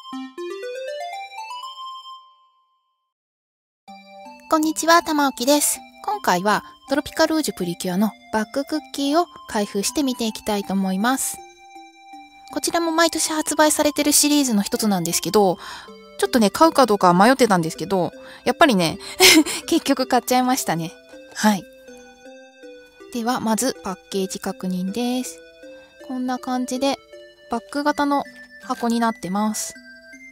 こんにちは、玉置です。今回はトロピカルージュプリキュアのバッククッキーを開封してみていきたいと思います。こちらも毎年発売されてるシリーズの一つなんですけど、ちょっとね、買うかどうか迷ってたんですけど、やっぱりね、結局買っちゃいましたね。はい。では、まずパッケージ確認です。こんな感じで、バッグ型の箱になってます。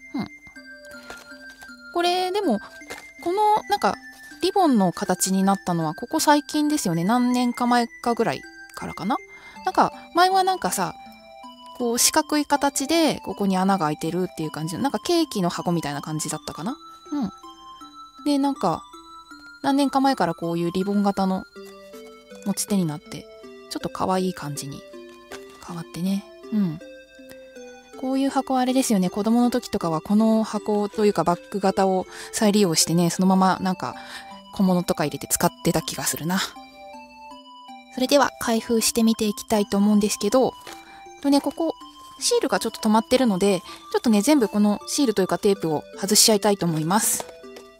これ、でも、この、リボンの形になったのはここ最近ですよね。何年か前かぐらいからかな。前はこう四角い形でここに穴が開いてるっていう感じの、ケーキの箱みたいな感じだったかな。で、何年か前からこういうリボン型の持ち手になって、ちょっと可愛い感じに変わってね。こういう箱はあれですよね。子供の時とかはこの箱というかバッグ型を再利用してね、そのまま小物とか入れて使ってた気がするな。それでは開封してみていきたいと思うんですけど、ここシールがちょっと止まってるので、ちょっとね、全部このシールというかテープを外しちゃいたいと思います。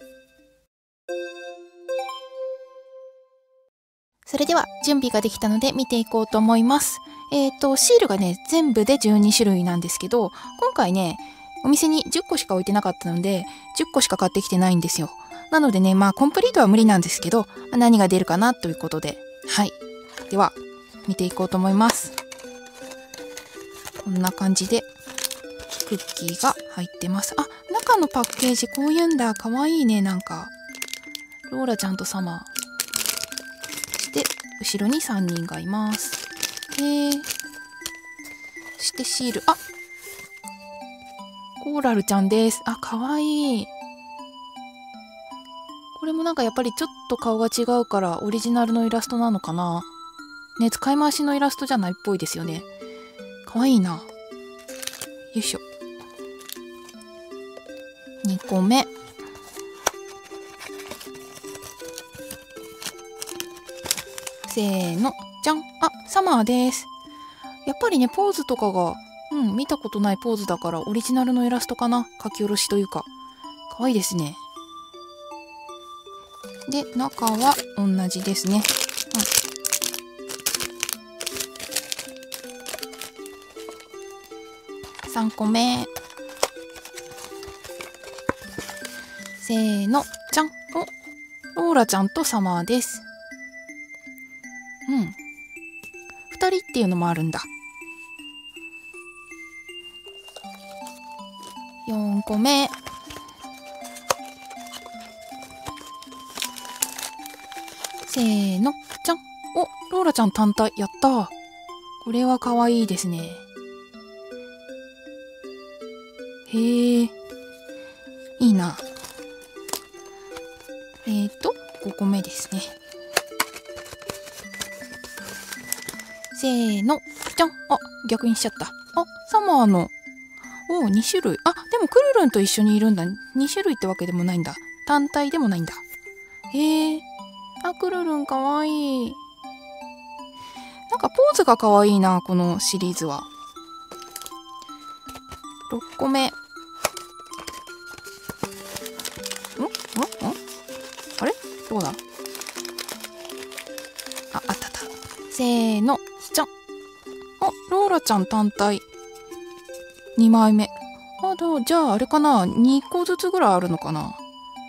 それでは準備ができたので見ていこうと思います。シールがね、全部で12種類なんですけど、今回ね、お店に10個しか置いてなかったので、10個しか買ってきてないんですよ。なのでね、コンプリートは無理なんですけど、何が出るかなということで、はい。では、見ていこうと思います。こんな感じで、クッキーが入ってます。あ、中のパッケージこういうんだ。かわいいね、ローラちゃんとサマー。そして、後ろに3人がいます。そしてシール。あ、コーラルちゃんです。あ、かわいい。これもやっぱりちょっと顔が違うからオリジナルのイラストなのかな。ね、使い回しのイラストじゃないっぽいですよね。かわいいな。よいしょ。2個目。せーの。じゃん。あ、サマーです。やっぱりね、ポーズとかが、見たことないポーズだからオリジナルのイラストかな。書き下ろしというか。かわいいですね。で、中は同じですね。3個目。せーの。じゃん。お、ローラちゃんとサマーです。2人っていうのもあるんだ。4個目。せーの。じゃん。お、ローラちゃん単体。やったー。これはかわいいですね。へー。いいな。5個目ですね。せーの。じゃん。あ、逆にしちゃった。あ、サマーの。2種類。あ、でもクルルンと一緒にいるんだ。2種類ってわけでもないんだ。単体でもないんだ。へえ。あ、クルルンかわいい。ポーズがかわいいな、このシリーズは。6個目。あれどうだ。あ、あった。せーの。じゃん。あ、ローラちゃん単体。2枚目。じゃああれかな。2個ずつぐらいあるのかな。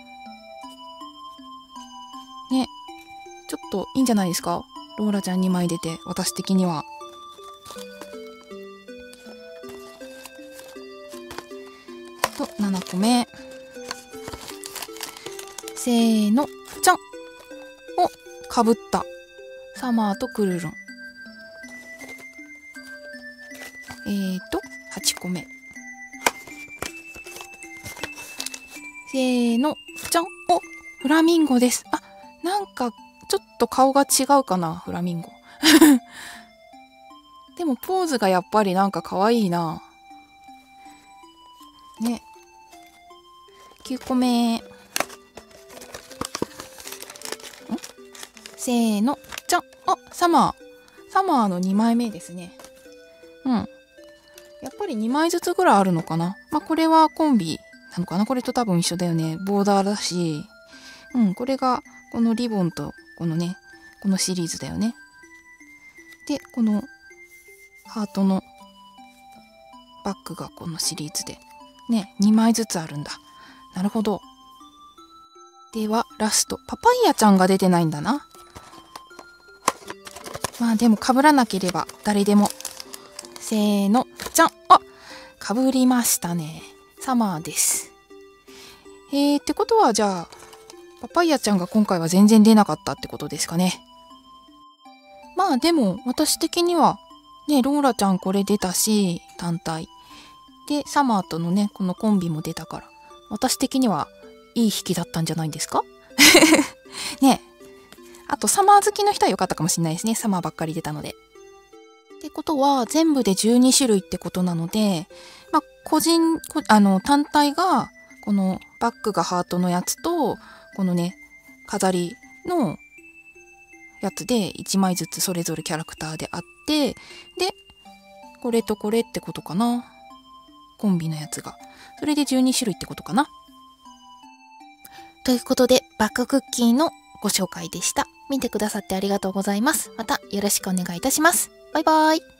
ね。ちょっといいんじゃないですか。ローラちゃん2枚出て、私的には。7個目。せーの。じゃん。お、かぶった。サマーとクルルン。8個目。せーの。じゃん。お、フラミンゴです。あ、ちょっと顔が違うかな、フラミンゴ。でもポーズがやっぱり可愛いな。ね。9個目。せーの。じゃん。あ、サマーの2枚目ですね。 やっぱり2枚ずつぐらいあるのかな。まあ、これはコンビなのかな。これと多分一緒だよね。ボーダーだし、これがこのリボンとこのね、このシリーズだよね。で、このハートのバッグがこのシリーズでね、2枚ずつあるんだ。なるほど。ではラスト、パパイヤちゃんが出てないんだな。まあでも被らなければ誰でも。せーの、じゃん。被りましたね。サマーです。ってことはじゃあパパイヤちゃんが今回は全然出なかったってことですかね。まあでも私的にはね、ローラちゃんこれ出たし、単体でサマーとのねこのコンビも出たから、私的にはいい引きだったんじゃないんですか。ね。あとサマー好きの人は良かったかもしれないですね。サマーばっかり出たので。ってことは全部で12種類ってことなので、まあ単体がこのバッグがハートのやつとこのね飾りのやつで1枚ずつそれぞれキャラクターであって、でこれとこれってことかな。コンビのやつがそれで12種類ってことかな。ということでバッグクッキーのご紹介でした。見てくださってありがとうございます。またよろしくお願いいたします。バイバーイ。